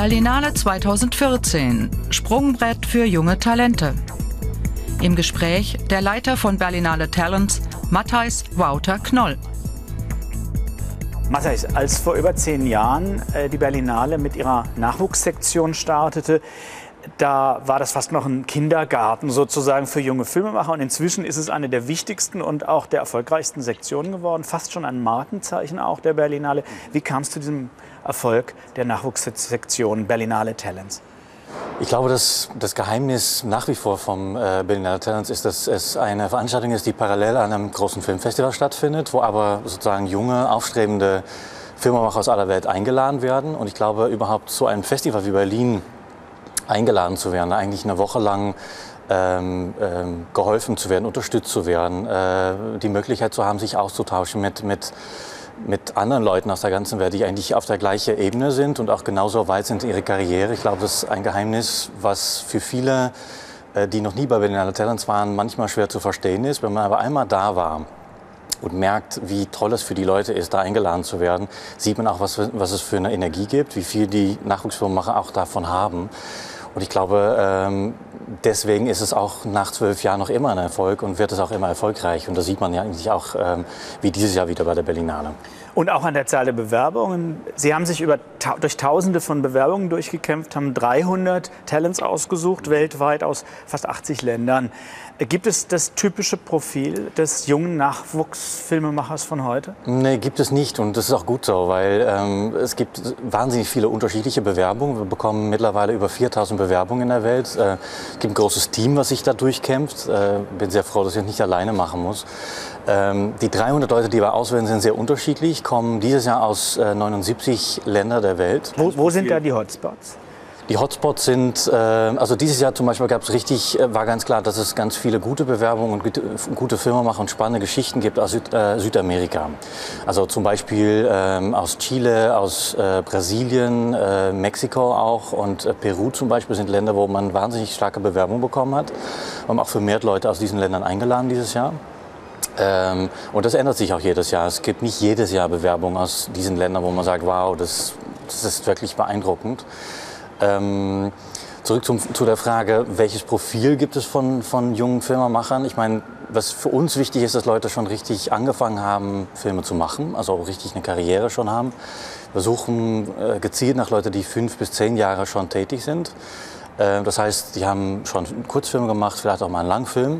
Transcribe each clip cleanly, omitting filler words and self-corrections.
Berlinale 2014 – Sprungbrett für junge Talente. Im Gespräch der Leiter von Berlinale Talents, Matthijs Wouter Knoll. Matthijs, als vor über 10 Jahren die Berlinale mit ihrer Nachwuchssektion startete, da war das fast noch ein Kindergarten sozusagen für junge Filmemacher. Und inzwischen ist es eine der wichtigsten und auch der erfolgreichsten Sektionen geworden. Fast schon ein Markenzeichen auch der Berlinale. Wie kam es zu diesem Erfolg der Nachwuchssektion Berlinale Talents? Ich glaube, dass das Geheimnis nach wie vor vom Berlinale Talents ist, dass es eine Veranstaltung ist, die parallel an einem großen Filmfestival stattfindet, wo aber sozusagen junge, aufstrebende Filmemacher aus aller Welt eingeladen werden. Und ich glaube, überhaupt zu einem Festival wie Berlin eingeladen zu werden, eigentlich eine Woche lang geholfen zu werden, unterstützt zu werden, die Möglichkeit zu haben, sich auszutauschen mit anderen Leuten aus der ganzen Welt, die eigentlich auf der gleichen Ebene sind und auch genauso weit sind in ihrer Karriere. Ich glaube, das ist ein Geheimnis, was für viele, die noch nie bei Berlinale Talents waren, manchmal schwer zu verstehen ist. Wenn man aber einmal da war und merkt, wie toll es für die Leute ist, da eingeladen zu werden, sieht man auch, was es für eine Energie gibt, wie viel die Nachwuchsfilmemacher auch davon haben. Und ich glaube, deswegen ist es auch nach 12 Jahren noch immer ein Erfolg und wird es auch immer erfolgreich. Und das sieht man ja eigentlich auch wie dieses Jahr wieder bei der Berlinale. Und auch an der Zahl der Bewerbungen. Sie haben sich durch Tausende von Bewerbungen durchgekämpft, haben 300 Talents ausgesucht, weltweit aus fast 80 Ländern. Gibt es das typische Profil des jungen Nachwuchsfilmemachers von heute? Nee, gibt es nicht und das ist auch gut so, weil es gibt wahnsinnig viele unterschiedliche Bewerbungen. Wir bekommen mittlerweile über 4000 Bewerbungen in der Welt. Es gibt ein großes Team, was sich da durchkämpft. Bin sehr froh, dass ich das nicht alleine machen muss. Die 300 Leute, die wir auswählen, sind sehr unterschiedlich, kommen dieses Jahr aus 79 Ländern der Welt. Wo sind da die Hotspots? Die Hotspots sind, also dieses Jahr zum Beispiel war ganz klar, dass es ganz viele gute Bewerbungen und gute Filmemacher und spannende Geschichten gibt aus Südamerika. Also zum Beispiel aus Chile, aus Brasilien, Mexiko auch und Peru zum Beispiel sind Länder, wo man wahnsinnig starke Bewerbungen bekommen hat. Wir haben auch vermehrt Leute aus diesen Ländern eingeladen dieses Jahr. Und das ändert sich auch jedes Jahr. Es gibt nicht jedes Jahr Bewerbungen aus diesen Ländern, wo man sagt, wow, das ist wirklich beeindruckend. Zurück zu der Frage, welches Profil gibt es von jungen Filmemachern? Ich meine, was für uns wichtig ist, dass Leute schon richtig angefangen haben, Filme zu machen, also richtig eine Karriere schon haben. Wir suchen gezielt nach Leuten, die 5 bis 10 Jahre schon tätig sind. Das heißt, die haben schon Kurzfilme gemacht, vielleicht auch mal einen Langfilm.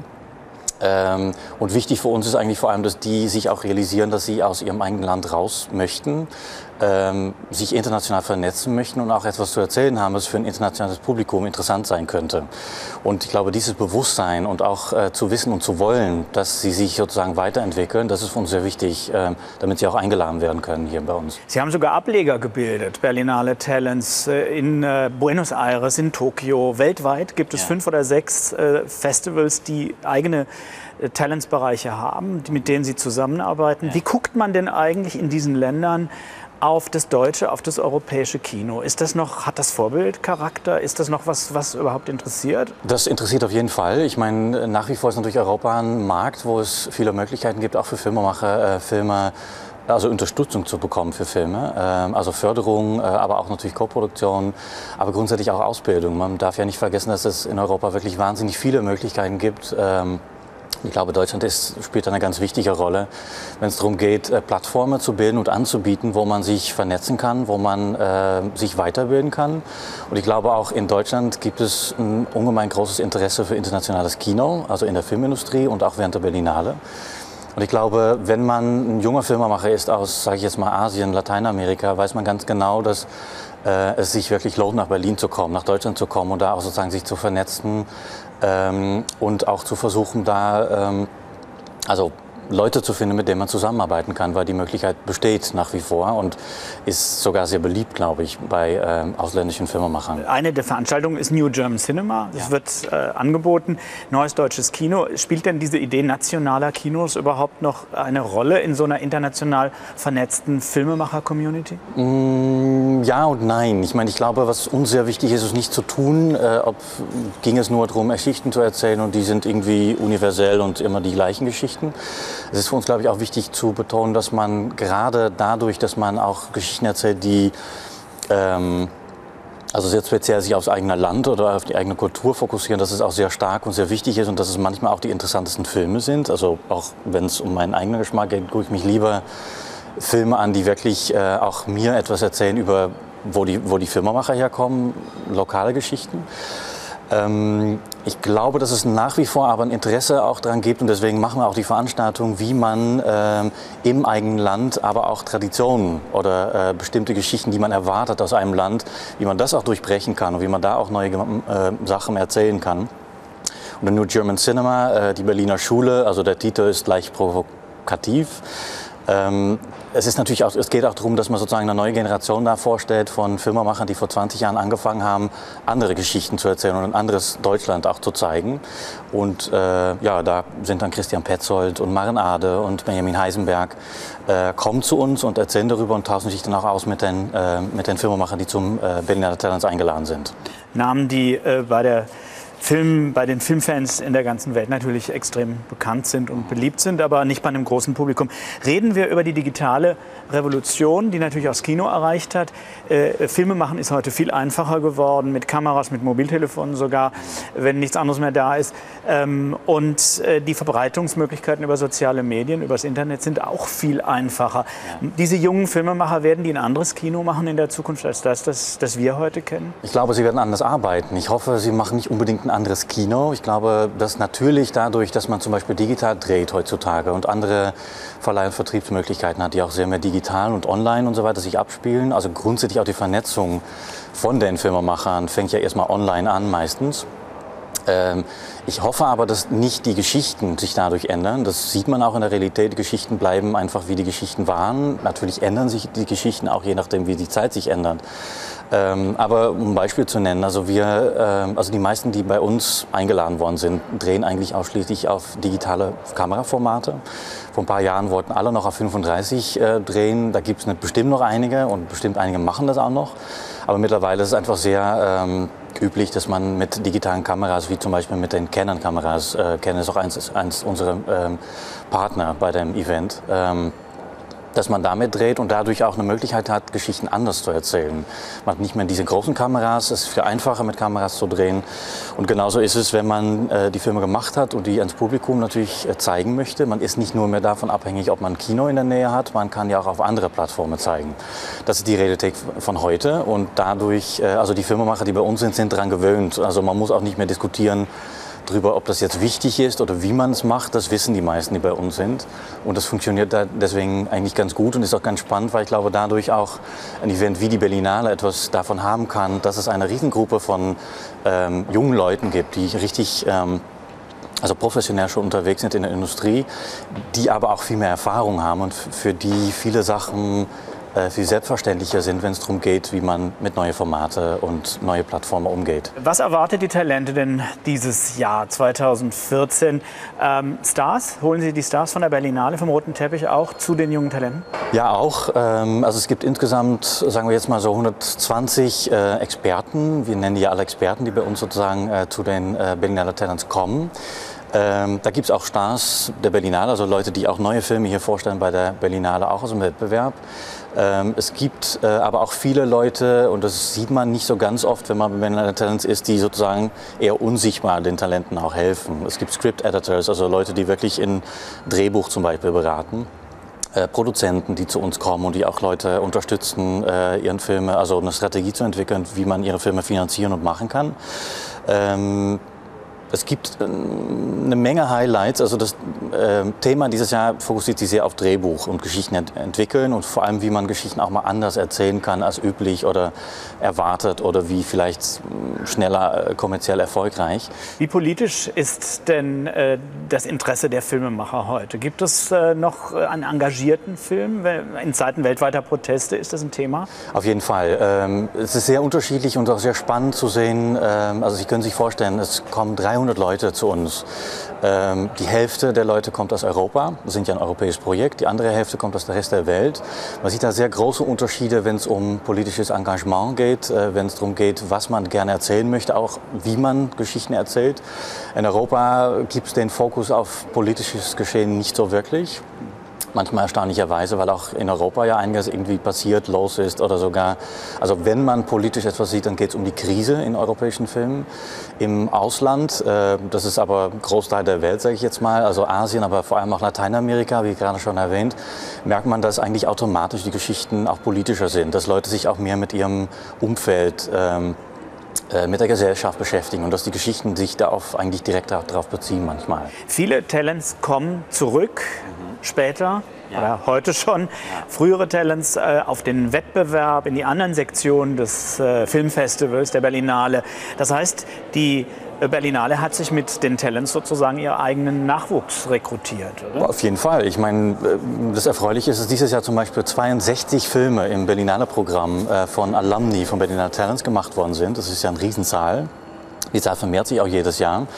Und wichtig für uns ist eigentlich vor allem, dass die sich auch realisieren, dass sie aus ihrem eigenen Land raus möchten, sich international vernetzen möchten und auch etwas zu erzählen haben, was für ein internationales Publikum interessant sein könnte. Und ich glaube, dieses Bewusstsein und auch zu wissen und zu wollen, dass sie sich sozusagen weiterentwickeln, das ist für uns sehr wichtig, damit sie auch eingeladen werden können hier bei uns. Sie haben sogar Ableger gebildet, Berlinale Talents in Buenos Aires, in Tokio. Weltweit gibt es 5 oder 6 Festivals, die eigene Talentsbereiche haben, mit denen Sie zusammenarbeiten. Wie guckt man denn eigentlich in diesen Ländern auf das deutsche, auf das europäische Kino? Hat das Vorbildcharakter? Ist das noch was überhaupt interessiert? Das interessiert auf jeden Fall. Ich meine, nach wie vor ist natürlich Europa ein Markt, wo es viele Möglichkeiten gibt, auch für Filmemacher, also Unterstützung zu bekommen für Filme, also Förderung, aber auch natürlich Koproduktion, aber grundsätzlich auch Ausbildung. Man darf ja nicht vergessen, dass es in Europa wirklich wahnsinnig viele Möglichkeiten gibt. Ich glaube, Deutschland spielt eine ganz wichtige Rolle, wenn es darum geht, Plattformen zu bilden und anzubieten, wo man sich vernetzen kann, wo man sich weiterbilden kann. Und ich glaube, auch in Deutschland gibt es ein ungemein großes Interesse für internationales Kino, also in der Filmindustrie und auch während der Berlinale. Und ich glaube, wenn man ein junger Filmemacher ist aus, sage ich jetzt mal, Asien, Lateinamerika, weiß man ganz genau, dass es sich wirklich lohnt, nach Berlin zu kommen, nach Deutschland zu kommen und da auch sozusagen sich zu vernetzen und auch zu versuchen, da also Leute zu finden, mit denen man zusammenarbeiten kann, weil die Möglichkeit besteht nach wie vor und ist sogar sehr beliebt, glaube ich, bei ausländischen Filmemachern. Eine der Veranstaltungen ist New German Cinema. Das wird angeboten. Neues deutsches Kino. Spielt denn diese Idee nationaler Kinos überhaupt noch eine Rolle in so einer international vernetzten Filmemacher-Community? Ja und nein. Ich meine, ich glaube, was uns sehr wichtig ist, ist nicht zu tun, ging es nur darum, Geschichten zu erzählen und die sind irgendwie universell und immer die gleichen Geschichten. Es ist für uns, glaube ich, auch wichtig zu betonen, dass man gerade dadurch, dass man auch Geschichten erzählt, die Also sehr speziell sich aufs eigene Land oder auf die eigene Kultur fokussieren, dass es auch sehr stark und sehr wichtig ist und dass es manchmal auch die interessantesten Filme sind. Also auch wenn es um meinen eigenen Geschmack geht, gucke ich mich lieber Filme an, die wirklich auch mir etwas erzählen über, wo die Filmemacher herkommen, lokale Geschichten. Ich glaube, dass es nach wie vor aber ein Interesse auch daran gibt und deswegen machen wir auch die Veranstaltung, wie man im eigenen Land aber auch Traditionen oder bestimmte Geschichten, die man erwartet aus einem Land, wie man das auch durchbrechen kann und wie man da auch neue Sachen erzählen kann. Und der New German Cinema, die Berliner Schule, also der Titel ist leicht provokativ. Es geht auch darum, dass man sozusagen eine neue Generation da vorstellt von Filmemachern, die vor 20 Jahren angefangen haben, andere Geschichten zu erzählen und ein anderes Deutschland auch zu zeigen. Und da sind dann Christian Petzold und Maren Ade und Benjamin Heisenberg kommen zu uns und erzählen darüber und tauschen sich dann auch aus mit den Filmemachern, die zum Berlinale Talents eingeladen sind. Namen, die bei den Filmfans in der ganzen Welt natürlich extrem bekannt sind und beliebt sind, aber nicht bei einem großen Publikum. Reden wir über die digitale Revolution, die natürlich auch das Kino erreicht hat. Filme machen ist heute viel einfacher geworden, mit Kameras, mit Mobiltelefonen sogar, wenn nichts anderes mehr da ist. Und die Verbreitungsmöglichkeiten über soziale Medien, über das Internet sind auch viel einfacher. Ja. Diese jungen Filmemacher, werden die ein anderes Kino machen in der Zukunft als das wir heute kennen? Ich glaube, sie werden anders arbeiten. Ich hoffe, sie machen nicht unbedingt ein anderes Kino. Ich glaube, dass natürlich dadurch, dass man zum Beispiel digital dreht heutzutage und andere Verleih- und Vertriebsmöglichkeiten hat, die auch sehr mehr digital und online und so weiter sich abspielen. Also grundsätzlich auch die Vernetzung von den Filmemachern fängt ja erstmal online an meistens. Ich hoffe aber, dass nicht die Geschichten sich dadurch ändern. Das sieht man auch in der Realität. Die Geschichten bleiben einfach, wie die Geschichten waren. Natürlich ändern sich die Geschichten auch je nachdem, wie die Zeit sich ändert. Aber um ein Beispiel zu nennen, also die meisten, die bei uns eingeladen worden sind, drehen eigentlich ausschließlich auf digitale Kameraformate. Vor ein paar Jahren wollten alle noch auf 35 drehen. Da gibt es bestimmt noch einige und bestimmt einige machen das auch noch. Aber mittlerweile ist es einfach sehr üblich, dass man mit digitalen Kameras, wie zum Beispiel mit den Canon-Kameras, Canon ist auch eins unserer Partner bei dem Event, dass man damit dreht und dadurch auch eine Möglichkeit hat, Geschichten anders zu erzählen. Man hat nicht mehr diese großen Kameras, es ist viel einfacher mit Kameras zu drehen. Und genauso ist es, wenn man die Filme gemacht hat und die ans Publikum natürlich zeigen möchte. Man ist nicht nur mehr davon abhängig, ob man ein Kino in der Nähe hat, man kann ja auch auf andere Plattformen zeigen. Das ist die Realität von heute und dadurch, also die Filmemacher, die bei uns sind daran gewöhnt. Also man muss auch nicht mehr diskutieren darüber, ob das jetzt wichtig ist oder wie man es macht, das wissen die meisten, die bei uns sind. Und das funktioniert da deswegen eigentlich ganz gut und ist auch ganz spannend, weil ich glaube, dadurch auch ein Event wie die Berlinale etwas davon haben kann, dass es eine Riesengruppe von jungen Leuten gibt, die richtig professionell schon unterwegs sind in der Industrie, die aber auch viel mehr Erfahrung haben und für die viele Sachen viel selbstverständlicher sind, wenn es darum geht, wie man mit neuen Formate und neue Plattformen umgeht. Was erwartet die Talente denn dieses Jahr 2014? Stars? Holen Sie die Stars von der Berlinale, vom roten Teppich auch zu den jungen Talenten? Ja, auch. Also es gibt insgesamt, sagen wir jetzt mal so 120 Experten. Wir nennen die ja alle Experten, die bei uns sozusagen zu den Berlinale Talents kommen. Da gibt es auch Stars der Berlinale, also Leute, die auch neue Filme hier vorstellen bei der Berlinale, auch aus dem Wettbewerb. Es gibt aber auch viele Leute, und das sieht man nicht so ganz oft, wenn man bei Berlinale Talents ist, die sozusagen eher unsichtbar den Talenten auch helfen. Es gibt Script Editors, also Leute, die wirklich in Drehbuch zum Beispiel beraten. Produzenten, die zu uns kommen und die auch Leute unterstützen, ihren Filme, also eine Strategie zu entwickeln, wie man ihre Filme finanzieren und machen kann. Es gibt eine Menge Highlights. Also das Thema dieses Jahr fokussiert sich sehr auf Drehbuch und Geschichten entwickeln und vor allem, wie man Geschichten auch mal anders erzählen kann als üblich oder erwartet oder wie vielleicht schneller kommerziell erfolgreich. Wie politisch ist denn das Interesse der Filmemacher heute? Gibt es noch einen engagierten Film? In Zeiten weltweiter Proteste ist das ein Thema? Auf jeden Fall. Es ist sehr unterschiedlich und auch sehr spannend zu sehen. Also Sie können sich vorstellen, es kommen 300 Leute zu uns. Die Hälfte der Leute kommt aus Europa, wir sind ja ein europäisches Projekt, die andere Hälfte kommt aus der Rest der Welt. Man sieht da sehr große Unterschiede, wenn es um politisches Engagement geht, wenn es darum geht, was man gerne erzählen möchte, auch wie man Geschichten erzählt. In Europa gibt es den Fokus auf politisches Geschehen nicht so wirklich. Manchmal erstaunlicherweise, weil auch in Europa ja einiges irgendwie passiert, los ist oder sogar, also wenn man politisch etwas sieht, dann geht es um die Krise in europäischen Filmen. Im Ausland, das ist aber Großteil der Welt, sage ich jetzt mal, also Asien, aber vor allem auch Lateinamerika, wie gerade schon erwähnt, merkt man, dass eigentlich automatisch die Geschichten auch politischer sind, dass Leute sich auch mehr mit ihrem Umfeld mit der Gesellschaft beschäftigen und dass die Geschichten sich da eigentlich direkt darauf beziehen manchmal. Viele Talents kommen zurück, später oder heute schon. Frühere Talents auf den Wettbewerb in die anderen Sektionen des Filmfestivals, der Berlinale. Das heißt, die Berlinale hat sich mit den Talents sozusagen ihren eigenen Nachwuchs rekrutiert, oder? Auf jeden Fall. Ich meine, das Erfreuliche ist, dass dieses Jahr zum Beispiel 62 Filme im Berlinale Programm von Alumni von Berlinale Talents gemacht worden sind. Das ist ja eine Riesenzahl. Die Zahl vermehrt sich auch jedes Jahr.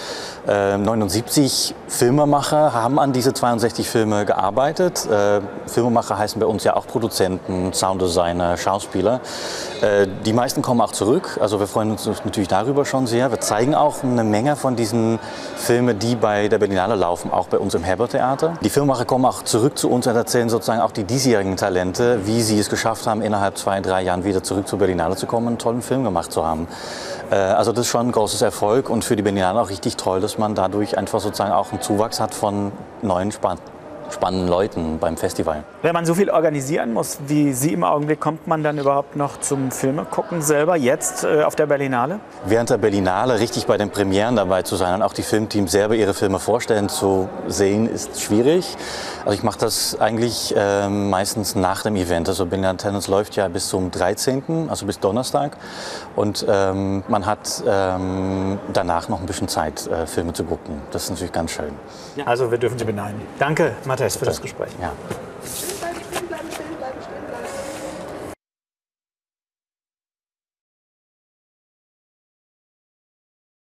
79 Filmemacher haben an diese 62 Filme gearbeitet. Filmemacher heißen bei uns ja auch Produzenten, Sounddesigner, Schauspieler. Die meisten kommen auch zurück. Also wir freuen uns natürlich darüber schon sehr. Wir zeigen auch eine Menge von diesen Filmen, die bei der Berlinale laufen, auch bei uns im Herbert-Theater. Die Filmemacher kommen auch zurück zu uns und erzählen sozusagen auch die diesjährigen Talente, wie sie es geschafft haben, innerhalb 2-3 Jahren wieder zurück zur Berlinale zu kommen und einen tollen Film gemacht zu haben. Also das ist schon ein großes Erfolg und für die Berlinale auch richtig toll, dass man dadurch einfach sozusagen auch einen Zuwachs hat von neuen spannenden Leuten beim Festival. Wenn man so viel organisieren muss wie Sie im Augenblick, kommt man dann überhaupt noch zum Filmegucken selber jetzt auf der Berlinale? Während der Berlinale richtig bei den Premieren dabei zu sein und auch die Filmteams selber ihre Filme vorstellen zu sehen, ist schwierig. Also ich mache das eigentlich meistens nach dem Event. Also Berlinale Talents läuft ja bis zum 13., also bis Donnerstag. Und man hat danach noch ein bisschen Zeit, Filme zu gucken. Das ist natürlich ganz schön. Also wir dürfen Sie beneiden. Danke, Matthias, für das Gespräch. Ja.